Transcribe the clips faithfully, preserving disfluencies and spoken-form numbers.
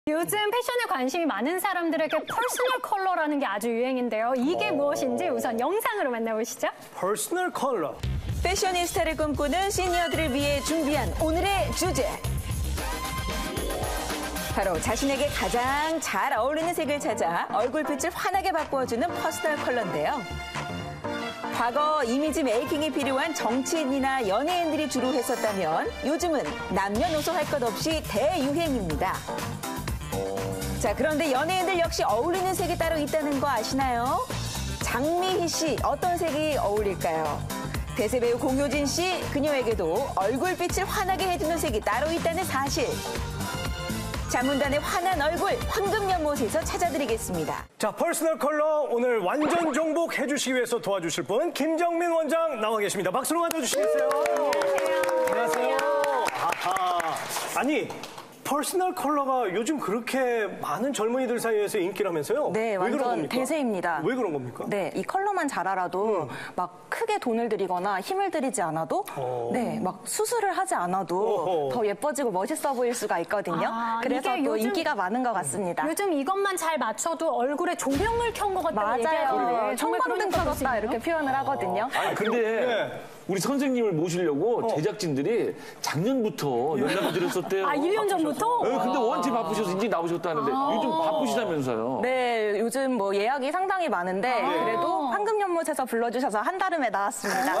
요즘 패션에 관심이 많은 사람들에게 퍼스널 컬러라는 게 아주 유행인데요. 이게 오. 무엇인지 우선 영상으로 만나보시죠. 퍼스널 컬러. 패셔니스타를 꿈꾸는 시니어들을 위해 준비한 오늘의 주제. 바로 자신에게 가장 잘 어울리는 색을 찾아 얼굴빛을 환하게 바꾸어주는 퍼스널 컬러인데요. 과거 이미지 메이킹이 필요한 정치인이나 연예인들이 주로 했었다면 요즘은 남녀노소 할 것 없이 대유행입니다. 자, 그런데 연예인들 역시 어울리는 색이 따로 있다는 거 아시나요? 장미희 씨, 어떤 색이 어울릴까요? 대세배우 공효진 씨, 그녀에게도 얼굴빛을 환하게 해주는 색이 따로 있다는 사실. 자문단의 환한 얼굴, 황금연못에서 찾아드리겠습니다. 자, 퍼스널 컬러 오늘 완전 정복해 주시기 위해서 도와주실 분 김정민 원장 나와 계십니다. 박수로 맞아주시겠어요? 안녕하세요. 안녕하세요. 아하. 아니, 퍼스널 컬러가 요즘 그렇게 많은 젊은이들 사이에서 인기라면서요? 네, 완전 대세입니다. 왜 그런 겁니까? 네, 이 컬러만 잘 알아도 음. 막 크게 돈을 들이거나 힘을 들이지 않아도 어. 네, 막 수술을 하지 않아도 어허. 더 예뻐지고 멋있어 보일 수가 있거든요. 아, 그래서 또 요즘, 인기가 많은 것 같습니다. 요즘 이것만 잘 맞춰도 얼굴에 조명을 켠 것 같다고 얘기하는데 청광등 켜졌다 이렇게 표현을 하거든요. 아니 근데 네. 우리 선생님을 모시려고 어. 제작진들이 작년부터 연락을 드렸었대요. 아, 일 년 전부터? 네, 근데 원체 바쁘셔서 이제 나오셨다는데 아. 요즘 바쁘시다면서요? 네, 요즘 뭐 예약이 상당히 많은데 아. 그래도 황금연못에서 불러주셔서 한달음에 나왔습니다.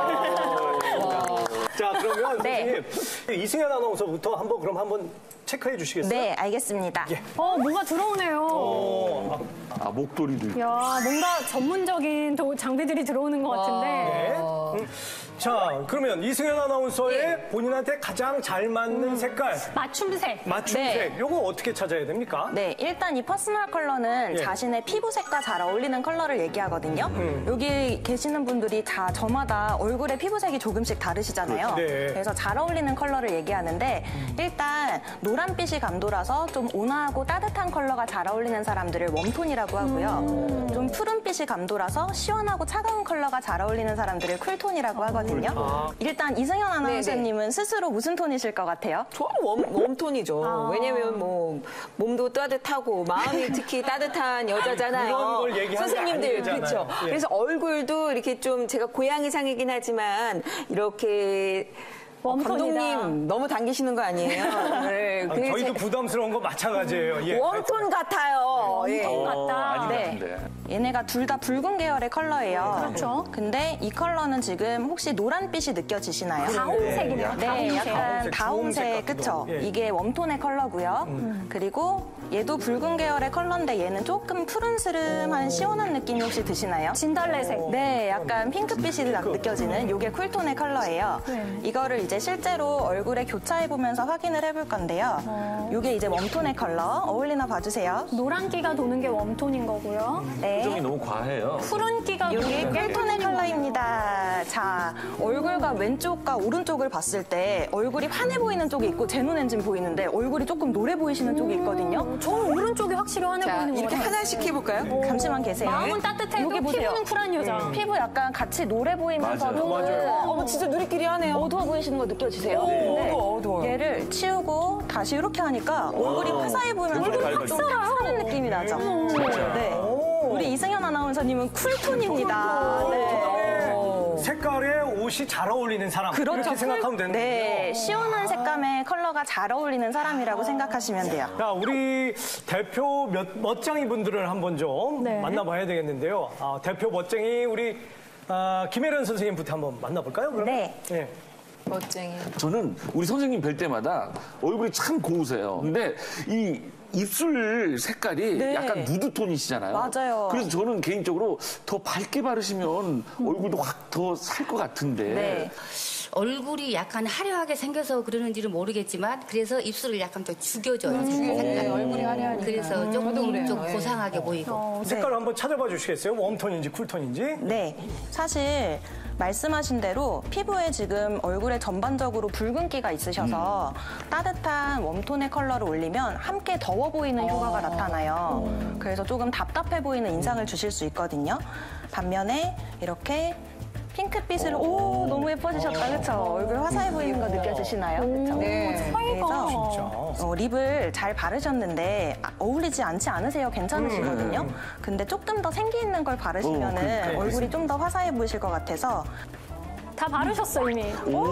아. 자, 그러면 네. 선생님 이승현 아나운서부터 한번 그럼 한번 체크해 주시겠어요? 네, 알겠습니다. 예. 어, 뭐가 들어오네요. 어. 아, 목도리도 있고. 야, 뭔가 전문적인 장비들이 들어오는 것 같은데. 네. 음. 자, 그러면 이승현 아나운서의 네. 본인한테 가장 잘 맞는 음. 색깔. 맞춤색. 맞춤색. 네. 요거 어떻게 찾아야 됩니까? 네, 일단 이 퍼스널 컬러는 예. 자신의 피부색과 잘 어울리는 컬러를 얘기하거든요. 음. 여기 계시는 분들이 다 저마다 얼굴의 피부색이 조금씩 다르시잖아요. 네. 그래서 잘 어울리는 컬러를 얘기하는데 음. 일단 노란빛이 감돌아서 좀 온화하고 따뜻한 컬러가 잘 어울리는 사람들을 웜톤이라고 하고요. 음. 좀 푸른빛이 감돌아서 시원하고 차가운 컬러가 잘 어울리는 사람들을 쿨톤이라고 하거든요. 아. 일단 이승현 아나운서님은 네네. 스스로 무슨 톤이실 것 같아요? 저는 웜, 웜톤이죠. 아. 왜냐면 뭐 몸도 따뜻하고 마음이 특히 따뜻한 여자잖아요. 그런 걸 얘기하는 선생님들 그렇죠. 예. 그래서 얼굴도 이렇게 좀 제가 고양이상이긴 하지만 이렇게 감독님 너무 당기시는 거 아니에요? 네, 아, 저희도 제... 부담스러운 거 마찬가지예요. 예. 웜톤 같아요. 웜톤 예. 같다. 어, 네. 얘네가 둘 다 붉은 계열의 컬러예요. 그렇죠. 근데 이 컬러는 지금 혹시 노란빛이 느껴지시나요? 다홍색이네요. 네, 다홍색. 약간 다홍색, 그쵸? 예. 이게 웜톤의 컬러고요. 음. 그리고 얘도 붉은 계열의 컬러인데 얘는 조금 푸른스름한 시원한 느낌이 혹시 드시나요? 진달래색. 네, 약간 핑크빛이 핑크. 느껴지는 이게 쿨톤의 컬러예요. 네. 이거를 이제 실제로 얼굴에 교차해보면서 확인을 해볼 건데요. 어. 이게 이제 웜톤의 컬러. 어울리나 봐주세요. 노란기가 도는 게 웜톤인 거고요. 네. 표정이 너무 과해요. 푸른기가 이게 쿨톤의 컬러입니다. 자, 얼굴과 왼쪽과 오른쪽을 봤을 때 얼굴이 환해 보이는 쪽이 있고 제 눈엔 지금 보이는데 얼굴이 조금 노래 보이시는 음. 쪽이 있거든요. 저는 오른쪽이 확실히 환해 자, 보이는 거 이렇게 같아요. 하나씩 해볼까요? 오. 잠시만 계세요. 마음은 따뜻해도 여기 보세요. 피부는 쿨한 여자. 음. 피부 약간 같이 노래 보이면서도 맞아요. 맞아요. 어, 진짜 누리끼리 하네요. 어두워 보이시는 거 느껴지세요? 오, 네. 어두워, 어두워요. 얘를 치우고 다시 이렇게 하니까 얼굴이 화사해 보이면서 얼굴이 좀 사는 느낌이 나죠? 네. 우리 이승현 아나운서님은 쿨톤입니다. 네. 색깔에 옷이 잘 어울리는 사람. 그렇죠. 이렇게 생각하면 되는 거예요. 네, 시원한 색감의 컬러가 잘 어울리는 사람이라고 생각하시면 돼요. 자, 우리 대표 몇, 멋쟁이 분들을 한번 좀 네. 만나봐야 되겠는데요. 아, 대표 멋쟁이 우리 아, 김혜련 선생님부터 한번 만나볼까요? 그럼? 네. 네. 멋쟁이. 저는 우리 선생님 뵐 때마다 얼굴이 참 고우세요. 근데 이 입술 색깔이 네. 약간 누드톤이시잖아요. 맞아요. 그래서 저는 개인적으로 더 밝게 바르시면 얼굴도 확 더 살 것 같은데. 네. 얼굴이 약간 화려하게 생겨서 그러는지는 모르겠지만 그래서 입술을 약간 더 죽여줘요. 음. 네, 얼굴이 화려하니까. 그래서 조금 그래요. 좀 네. 고상하게 보이고. 어, 색깔 네. 한번 찾아봐 주시겠어요? 웜톤인지 쿨톤인지? 네. 사실 말씀하신 대로 피부에 지금 얼굴에 전반적으로 붉은기가 있으셔서 음. 따뜻한 웜톤의 컬러를 올리면 함께 더워 보이는 효과가 나타나요. 음. 그래서 조금 답답해 보이는 인상을 주실 수 있거든요. 반면에 이렇게 핑크빛으로 오 너무 예뻐지셨다 그렇죠? 얼굴 화사해 보이는 거 느껴지시나요? 그렇죠? 네. 그래서 어, 립을 잘 바르셨는데 아, 어울리지 않지 않으세요? 괜찮으시거든요. 음. 근데 조금 더 생기 있는 걸 바르시면은 오, 그러니까. 얼굴이 좀 더 화사해 보이실 것 같아서 다 바르셨어 이미.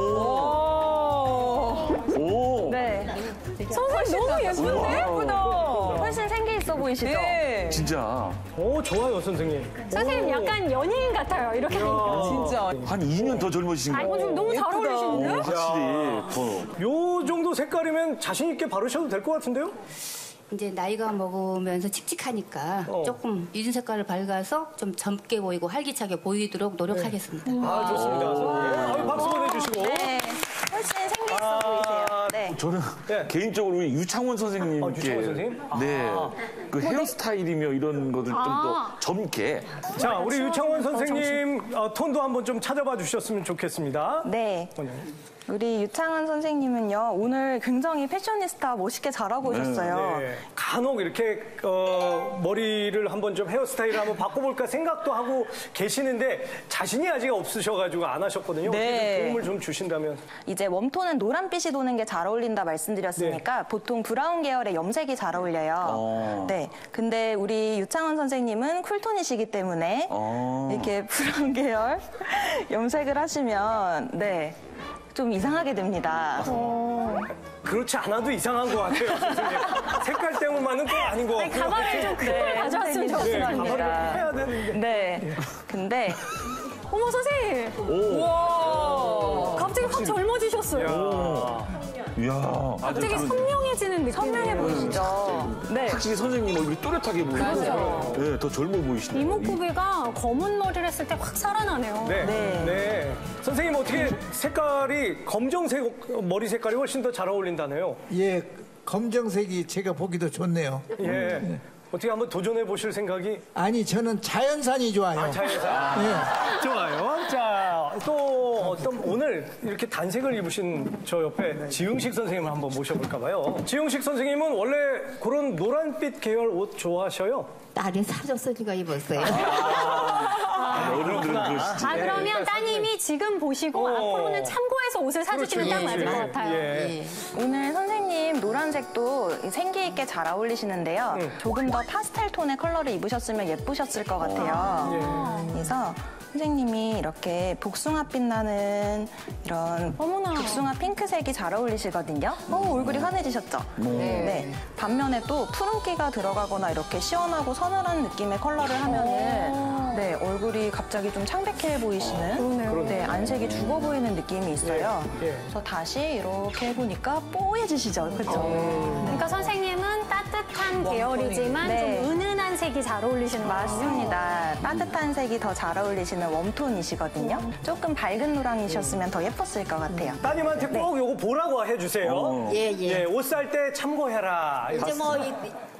오. 네. 선생님 너무 예쁜데? 예쁘다. 훨씬 생기 있어 보이시죠? 네. 진짜 오, 좋아요, 선생님. 선생님 약간 연예인 같아요. 이렇게 하니까. 진짜. 한 이 년 더 젊어지신 아이고 거. 지금 너무 잘 어울리시는데? 확실히 더. 요 정도 색깔이면 자신 있게 바르셔도 될 것 같은데요? 이제 나이가 먹으면서 칙칙하니까 어. 조금 유진 색깔을 밝아서 좀 젊게 보이고 활기차게 보이도록 노력하겠습니다. 아, 좋습니다, 선생님. 아유, 박수 보내주시고. 네. 훨씬 생기 있어 보이세요. 네. 저는 네. 개인적으로 우리 유창원 선생님께 아, 유창원 선생님? 네. 아. 그 헤어스타일이며 이런 것들 좀 아. 더 젊게. 자, 우리 유창원 선생님 어, 톤도 한번 좀 찾아봐 주셨으면 좋겠습니다. 네. 원장님. 우리 유창원 선생님은요, 오늘 굉장히 패셔니스타 멋있게 잘하고 오셨어요. 네. 간혹 이렇게 어, 머리를 한번 좀 헤어스타일을 한번 바꿔볼까 생각도 하고 계시는데 자신이 아직 없으셔가지고 안 하셨거든요. 네. 어떻게 도움을 좀 주신다면. 이제 웜톤은 노란빛이 도는 게 잘 어울린다 말씀드렸으니까 보통 브라운 계열의 염색이 잘 어울려요. 어. 네. 근데 우리 유창원 선생님은 쿨톤이시기 때문에 어. 이렇게 브라운 계열 염색을 하시면 네. 좀 이상하게 됩니다. 그렇지 않아도 이상한 것 같아요, 선생님. 색깔 때문만은 또 아닌 것 같고요. 가발을 좀 큰 걸 가져왔으면 네, 좋겠습니다. 가발을 해야 되는데. 네. 근데 어머 선생님. 오. 갑자기 확 젊어지셨어요. 이야. 갑자기 선명해지는 느낌. 선명해 보이시죠? 네. 확실히 선생님 얼굴이 또렷하게 보이고. 네, 더 젊어 보이시네요. 이목구비가 검은 머리를 했을 때 확 살아나네요. 네. 네. 네. 선생님 어떻게 색깔이 검정색 머리 색깔이 훨씬 더 잘 어울린다네요. 예, 검정색이 제가 보기도 좋네요. 예. 어떻게 한번 도전해 보실 생각이? 아니, 저는 자연산이 좋아요. 자연산. 예. 좋아요. 자, 또 어떤 오늘 이렇게 단색을 입으신 저 옆에 지흥식 선생님을 한번 모셔볼까 봐요. 지흥식 선생님은 원래 그런 노란빛 계열 옷 좋아하셔요? 딸이 사줬으니까 입었어요. 어른들은 그러시지. 아 그러면 따님이 지금 보시고 어. 앞으로는 참고해서 옷을 사주시면 딱 맞을 것 같아요. 예. 오늘 선생님 노란색도 생기 있게 잘 어울리시는데요. 조금 더 파스텔 톤의 컬러를 입으셨으면 예쁘셨을 것 같아요. 그래서 선생님이 이렇게 복숭아빛 나는 이런 어머나. 복숭아 핑크색이 잘 어울리시거든요. 어, 얼굴이 환해지셨죠? 네. 반면에 또 푸른기가 들어가거나 이렇게 시원하고 서늘한 느낌의 컬러를 하면은 네, 얼굴이 갑자기 좀 창백해 보이시는 네, 안색이 죽어 보이는 느낌이 있어요. 예, 예. 그래서 다시 이렇게 해보니까 뽀얘지시죠? 그렇죠? 그러니까 선생님은 따뜻한 계열이지만 네. 좀 은은한 색이 잘 어울리시는 거예요. 맞습니다. 따뜻한 색이 더 잘 어울리시는 웜톤이시거든요. 조금 밝은 노랑이셨으면 더 예뻤을 것 같아요. 따님한테 꼭 요거 보라고 해주세요. 예, 예. 예, 옷 살 때 참고해라. 이제 뭐 이-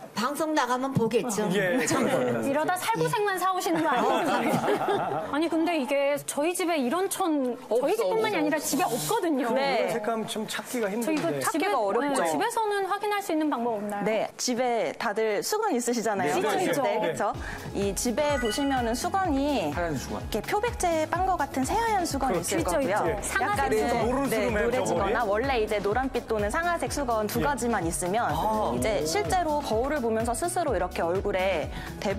방송 나가면 보겠죠. 예, 참고해라. 이러다 살구색만 사오시는 거 아니에요? 아니 근데 이게 저희 집에 이런 천 저희 집뿐만이 아니라 집에 없거든요. 네. 색감 좀 찾기가 저 힘든데. 이거 찾기가 집에, 어렵죠. 네, 집에서는 확인할 수 있는 방법 없나요? 네, 집에 다들 수건 있으시잖아요. 네, 있죠, 있죠. 네, 그렇죠. 이 집에 보시면은 수건이 하얀 수건. 이렇게 표백제 빤 것 같은 새하얀 수건이 있을 있죠, 거고요. 있죠. 상아색 약간 수건. 이제 노르스름해요, 네, 노래지거나 저거리? 원래 이제 노란빛 또는 상아색 수건 두 가지만 있으면 이제 실제로 거울을 보면서 스스로 이렇게 얼굴에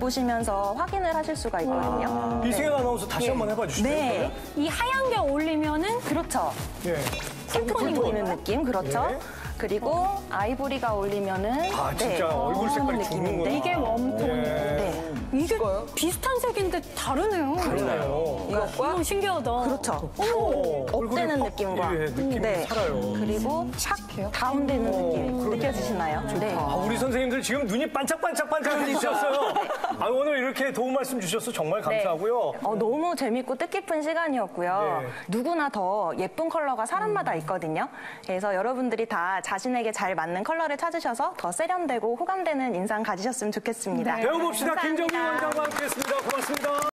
대보시면서 확인을 하실 수가 있거든요. 이승현 아나운서 다시 한번 해봐 주시죠. 네, 이 하얀 게 어울리면은 그렇죠. 예. 쿨톤인 보이는 거예요. 느낌, 그렇죠. 예. 그리고 아이보리가 어울리면은 아, 진짜 얼굴 색깔이 그런 죽는구나. 느낌인데 이게 웜톤. 네. 이게 비슷한 색인데 다르네요. 달라요. 너무 신기하다. 그렇죠. 어, 업되는 얼굴이 느낌과 확, 예, 느낌이 네. 살아요. 그리고 착 다운되는 느낌 느껴지시나요? 네. 아, 우리 선생님들 지금 눈이 반짝반짝 반짝해지셨어요. 아, 오늘 이렇게 도움 말씀 주셔서 정말 감사하고요. 어, 너무 재밌고 뜻깊은 시간이었고요. 네. 누구나 더 예쁜 컬러가 사람마다 있거든요. 그래서 여러분들이 다 자신에게 잘 맞는 컬러를 찾으셔서 더 세련되고 호감되는 인상 가지셨으면 좋겠습니다. 배워봅시다. 감사합니다. 김정민 원장과 함께했습니다. 고맙습니다.